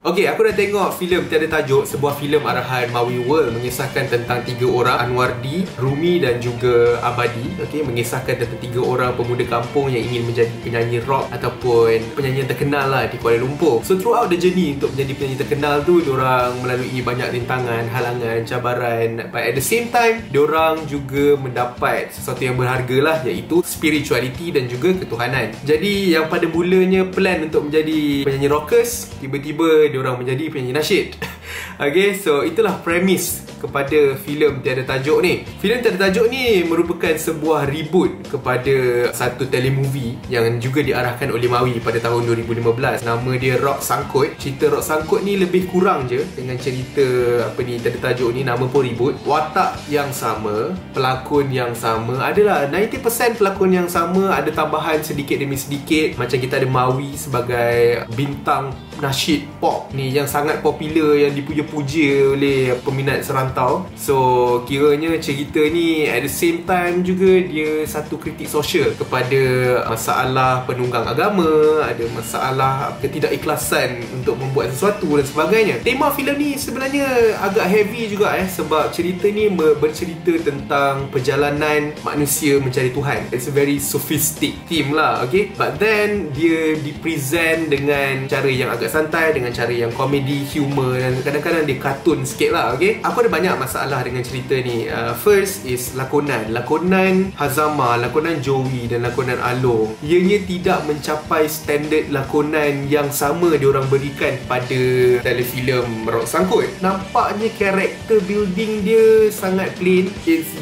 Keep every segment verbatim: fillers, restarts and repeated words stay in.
Okey, aku dah tengok filem Tiada Tajuk, sebuah filem arahan Maui World mengisahkan tentang tiga orang, Anwardi, Rumi dan juga Abadi. Okey, mengisahkan tentang tiga orang pemuda kampung yang ingin menjadi penyanyi rock ataupun penyanyi yang terkenal lah di Kuala Lumpur. So throughout the journey untuk menjadi penyanyi terkenal tu, diorang melalui banyak rintangan, halangan, cabaran, but at the same time diorang juga mendapat sesuatu yang berharga lah, iaitu spirituality dan juga ketuhanan. Jadi yang pada mulanya plan untuk menjadi penyanyi rockers, tiba-tiba diorang menjadi penyanyi nasyid. Okay, so itulah premis kepada filem Tiada Tajuk ni. Filem Tiada Tajuk ni merupakan sebuah reboot kepada satu telemovie yang juga diarahkan oleh Maui pada tahun dua ribu lima belas. Nama dia Rock Sangkut. Cerita Rock Sangkut ni lebih kurang je dengan cerita apa ni Tiada Tajuk ni, nama pun reboot. Watak yang sama, pelakon yang sama, adalah sembilan puluh peratus pelakon yang sama, ada tambahan sedikit demi sedikit. Macam kita ada Maui sebagai bintang nasyid pop ni yang sangat popular, yang dipuja-puja oleh peminat serantau. So kiranya cerita ni at the same time juga dia satu kritik sosial kepada masalah penunggang agama, ada masalah ketidakikhlasan untuk membuat sesuatu dan sebagainya. Tema filem ni sebenarnya agak heavy juga eh, sebab cerita ni bercerita tentang perjalanan manusia mencari Tuhan. It's a very sophistic theme lah, okay? But then dia dipresent dengan cara yang agak santai, dengan cara yang komedi, humor, dan kadang-kadang dia kartun sikit lah, okay? Aku ada banyak masalah dengan cerita ni. uh, First is lakonan. Lakonan Hazama, lakonan Joey dan lakonan Along, ianya tidak mencapai standard lakonan yang sama diorang berikan pada telefilm Rock Sangkut. Nampaknya character building dia sangat plain. It's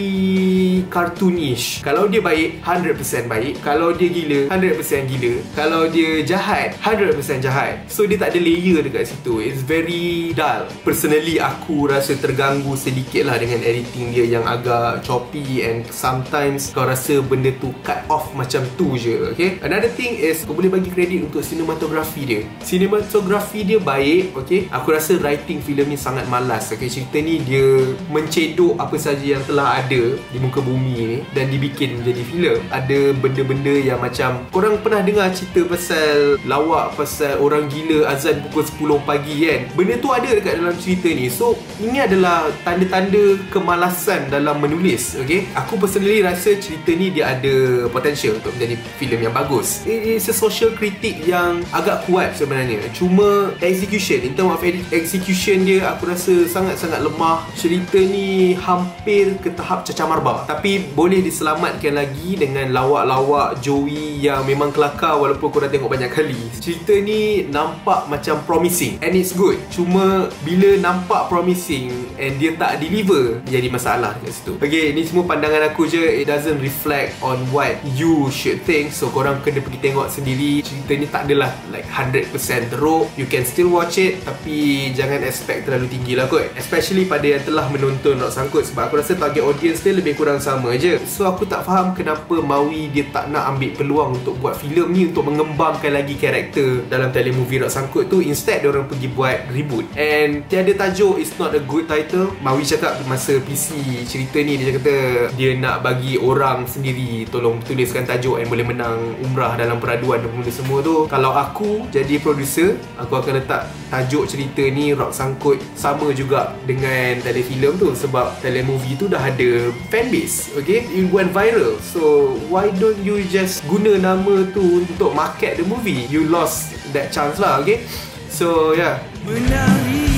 very cartoonish. Kalau dia baik, one hundred percent baik. Kalau dia gila, one hundred percent gila. Kalau dia jahat, one hundred percent jahat. So dia tak ada layer dekat situ. It's very dull. Personally aku rasa terganggu sedikit lah dengan editing dia yang agak choppy, and sometimes kau rasa benda tu cut off macam tu je, okay? Another thing is, aku boleh bagi kredit untuk cinematography dia. Cinematography dia baik, okay? Aku rasa writing filem ni sangat malas, okay? Cerita ni dia mencedok apa saja yang telah ada di muka bumi ni dan dibikin menjadi filem. Ada benda-benda yang macam, korang pernah dengar cerita pasal lawak, pasal orang gila azan pukul sepuluh pagi kan? Benda tu ada dekat dalam cerita ni. So ini adalah tanda-tanda kemalasan dalam menulis, okay? Aku personally rasa cerita ni dia ada potential untuk menjadi filem yang bagus. It is a social critic yang agak kuat sebenarnya. Cuma execution, in term of execution dia, aku rasa sangat-sangat lemah. Cerita ni hampir ke tahap cacah marba, tapi boleh diselamatkan lagi dengan lawak-lawak Joey yang memang kelakar walaupun korang tengok banyak kali. Cerita ni nampak macam promising and it's good. Cuma bila nampak promising and dia tak deliver, jadi masalah kat situ. Okay, ni semua pandangan aku je. It doesn't reflect on what you should think. So korang kena pergi tengok sendiri. Cerita ni tak adalah like one hundred percent teruk. You can still watch it, tapi jangan expect terlalu tinggi lah kot. Especially pada yang telah menonton Rock Sangkut, sebab aku rasa target audience dia lebih kurang sama je. So aku tak faham kenapa Maui dia tak nak ambil peluang untuk buat filem ni untuk mengembangkan lagi karakter dalam telemovie Rock Sangkut tu. Instead diorang pergi buat reboot. And Tiada Tajuk is not a good title. Maui cakap masa P C cerita ni, dia kata dia nak bagi orang sendiri tolong tuliskan tajuk and boleh menang umrah dalam peraduan dan benda semua tu. Kalau aku jadi producer, aku akan letak tajuk cerita ni Rock Sangkut sama juga dengan telefilm tu, sebab telemovie tu dah ada fanbase, okay? It went viral. So why don't you just guna nama tu untuk market the movie? You lost that chance lah, okay? So yeah. Menari